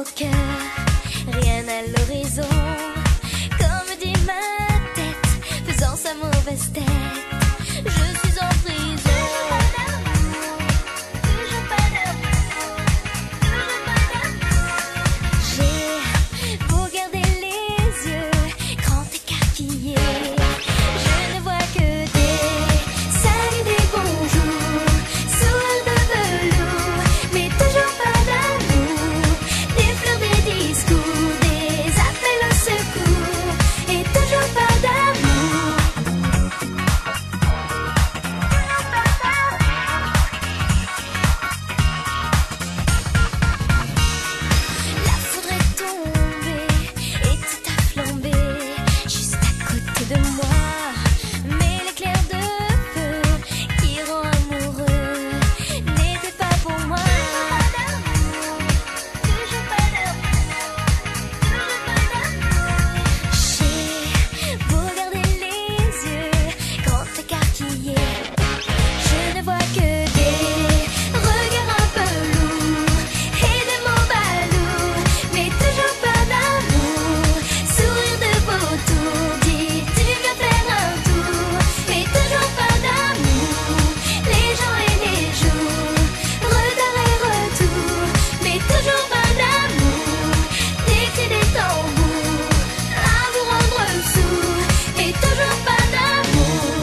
au cœur, rien à l'horizon. Comme dit ma tête, faisant sa mauvaise tête, je suis en prison. J'ai beau garder les yeux grands écarquillés, je ne vois que des saluts, des bonjours, sourires de velours, mais toujours pas d'amour, des fleurs, des discours, des appels au secours, et toujours pas d'amour. La foudre est tombée et tout a flambé juste à côté de moi. Mais l'éclair de feu qui rend amoureux n'était pas pour moi. J'ai beau garder les yeux grands écarquillés, je ne vois que des regards un peu lourds et des mots balourds, mais toujours pas d'amour. Sourire de vautour, dis tu viens faire un tour, mais toujours pas d'amour. Les gens et les jours, retard et retour, mais toujours pas d'amour. Des cris, des tambours, à vous rendre sourd, mais toujours pas d'amour.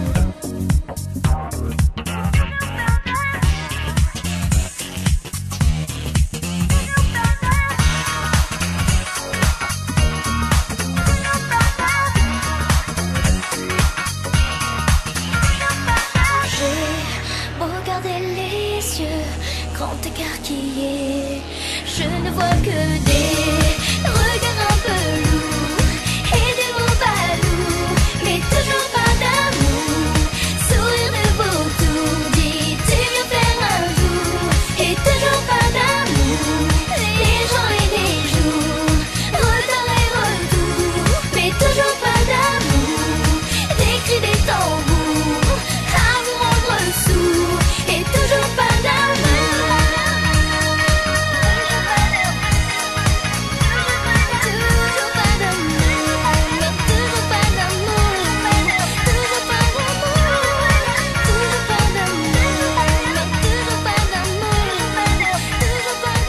J'ai beau garder les yeux grands écarquillés, je ne vois que des regards un peu lourds et des mots balourds, mais toujours pas d'amour. Sourire de vautour, dis tu viens faire un tour, et toujours pas d'amour. Les gens et les jours, retard et retour, mais toujours pas d'amour. Des cris, des tambours, à vous rendre sourd, et toujours pas d'amour. Toujours pas d'amour, mais toujours pas d'amour. Toujours pas d'amour, toujours pas d'amour, mais toujours pas d'amour. Toujours pas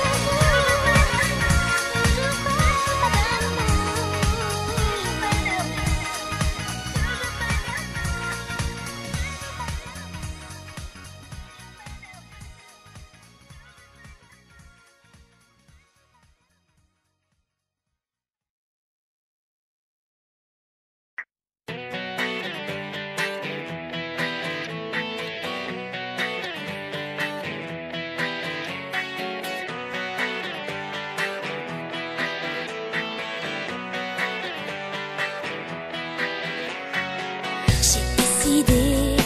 J'ai décidé